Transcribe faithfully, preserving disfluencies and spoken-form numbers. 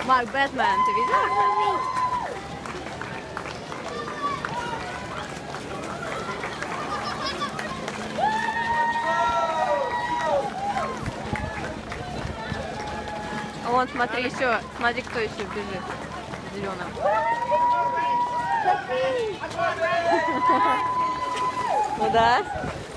Марк, Бэтмен, ты видел? А вон, смотри, еще, смотри, кто еще бежит в зеленом. Ну да.